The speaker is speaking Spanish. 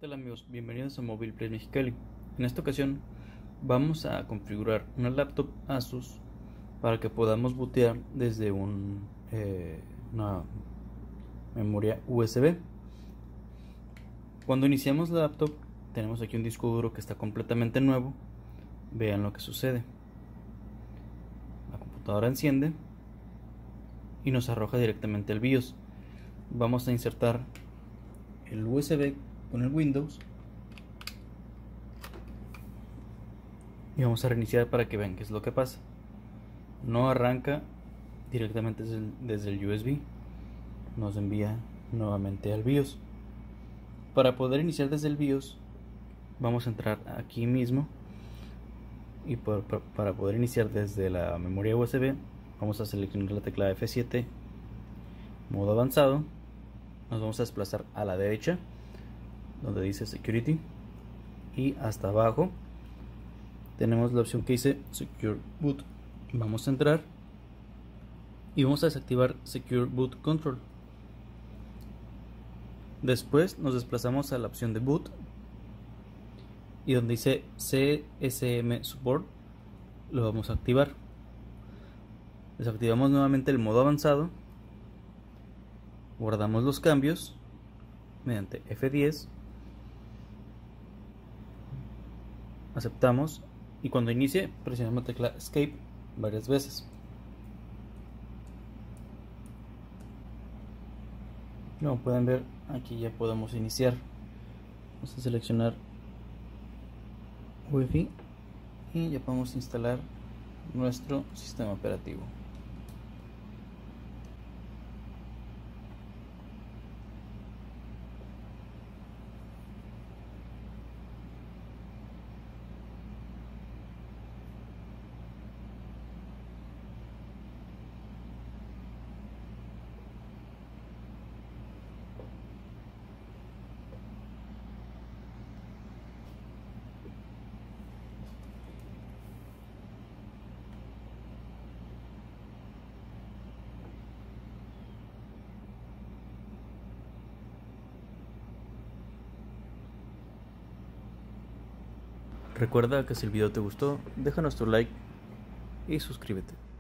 tal amigos? Bienvenidos a Mobile Play Mexicali. En esta ocasión vamos a configurar una laptop Asus para que podamos bootear desde una memoria USB. Cuando iniciamos la laptop tenemos aquí un disco duro que está completamente nuevo. Vean lo que sucede. La computadora enciende y nos arroja directamente al BIOS. Vamos a insertar el USB con el Windows y vamos a reiniciar para que vean qué es lo que pasa. No arranca directamente desde el USB, nos envía nuevamente al BIOS. Para poder iniciar desde el BIOS vamos a entrar aquí mismo y para poder iniciar desde la memoria USB vamos a seleccionar la tecla F7, modo avanzado. Nos vamos a desplazar a la derecha donde dice Security y hasta abajo tenemos la opción que dice Secure Boot. Vamos a entrar y vamos a desactivar Secure Boot Control. Después nos desplazamos a la opción de Boot y donde dice CSM Support lo vamos a activar. Desactivamos nuevamente el modo avanzado, guardamos los cambios mediante F10, aceptamos y cuando inicie presionamos la tecla Escape varias veces. Como pueden ver, aquí ya podemos iniciar. Vamos a seleccionar Wi-Fi y ya podemos instalar nuestro sistema operativo. Recuerda que si el video te gustó, déjanos tu like y suscríbete.